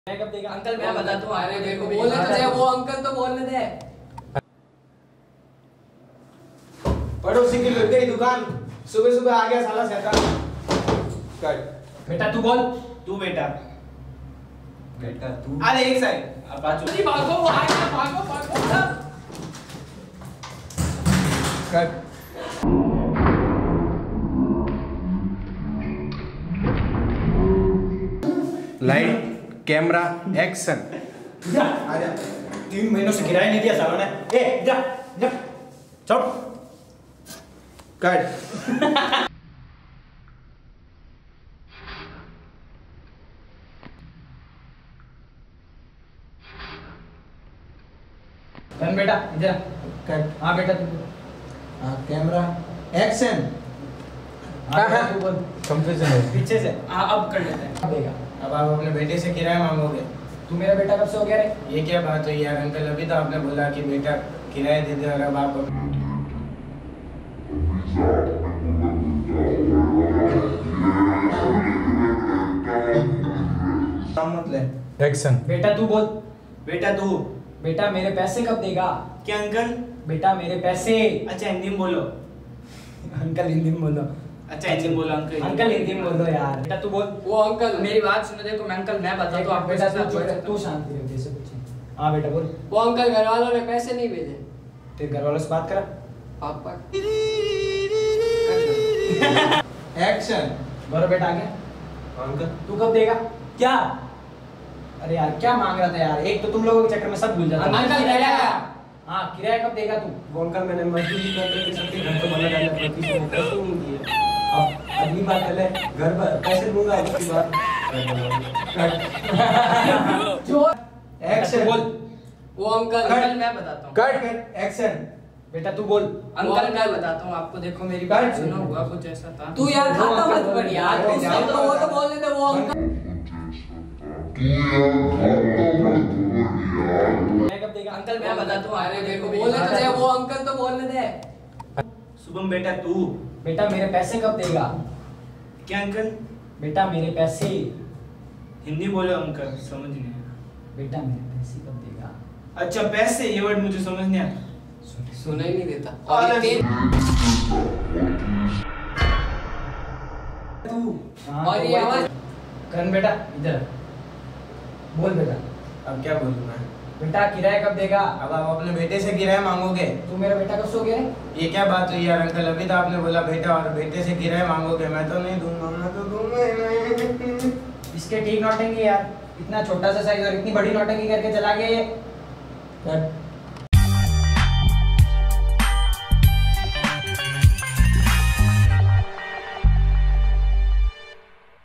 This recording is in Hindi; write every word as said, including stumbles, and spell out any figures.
मैं कब देगा अंकल? मैं बताता हूँ। अरे देखो बोलने तो दे, वो अंकल तो बोलने दे। पड़ोसी की लुट गई दुकान, सुबह सुबह आ गया साला शैतान। कट। बेटा तू बोल। तू बेटा बेटा तू। अरे एक सेकंड, अब बात अरे भागो, वो आ गया, भागो भागो। कट। Light camera action. आ जा। तीन महीनों से किराया नहीं दिया सालों ने। ए जा जा चल। कट। कन बेटा इधर। कट। हाँ बेटा तू। हाँ कैमरा एक्शन। हाँ बेटा तू बोल। कंफ्यूजन है पीछे से। हाँ अब कर लेते हैं। अब देगा। अब आप अपने बेटे से किराया मांगोगे। तू मेरा बेटा कब से हो गया रे? ये क्या बात है यार अंकल, अभी तो आपने बोला कि बेटा किराया दे दे और अब आप मत ले। एक्शन। बेटा तू बोल। बेटा तू। बेटा मेरे पैसे कब देगा? क्या अंकल? बेटा मेरे पैसे। अच्छा हिंदी में बोलो। अंकल हिंदी में बोलो। अच्छा हिंदी में बोलो अंकल। अंकल हिंदी में बोलो यार। बेटा तू बोल। वो अंकल मेरी बात सुनो, देखो मैं अंकल मैं बताता हूँ आपको। बेटा इसके साथ तू बैठा तू शांति रह, जैसे कुछ नहीं। हाँ बेटा बोल। वो अंकल घर वालों ने पैसे नहीं भेजे। तेरे घर वालों से बात करा। पापा एक्शन। बोलो बेटा आ गया। अंकल तू कब देगा? क्या? अरे यार क्या मांग रहा था यार? एक तो तुम लोगों के चक्कर में सब भूल जाता हूं। अंकल किराया। हाँ किराया कब देगा तू? वो अंकल मैंने मजदूरी कर रहे सबके घर को बना डाला, प्रति से पैसे नहीं दिए। अब अगली बार पहले घर पर पैसे दूंगा, उसकी बात जो एक्शन। बोल। वो अंकल अंकल मैं बताता हूँ। कट। एक्शन। बेटा तू बोल। अंकल मैं बताता हूँ आपको, देखो मेरी बात बात सुनो। हुआ कुछ ऐसा था। तू यार वो खाता अंकल मत पड़ यार। वो उसने तो वो तो बोलने दे। वो अंकल मैं कब देगा? अंकल मैं बताता हूँ। अरे देखो बोलने तो दे, वो अंकल तो बोलने दे। शुभम बेटा तू। बेटा मेरे पैसे कब देगा? क्या अंकल? बेटा मेरे पैसे। हिंदी बोलो अंकल, समझ नहीं आया। बेटा मेरे पैसे कब देगा? अच्छा पैसे, ये वर्ड मुझे समझ नहीं आया। सुना ही नहीं देता। और और ये तू। हाँ, और तो ये वही आवाज तो। करण बेटा इधर बोल। बेटा अब क्या बोलूं मैं? बेटा किराया कब देगा? अब आप अपने बेटे से किराया मांगोगे। तू मेरा बेटा कब सो गया रे? ये क्या बात हुई यार अंकल, अभी तो आपने बोला बेटा और बेटे से किराया मांगोगे। मैं तो नहीं दूंगा, मैं तो दूंगा ही नहीं। इसके ठीक नौटंकी यार। इतना छोटा सा साइज और इतनी बड़ी नौटंकी करके चला गया ये। कट।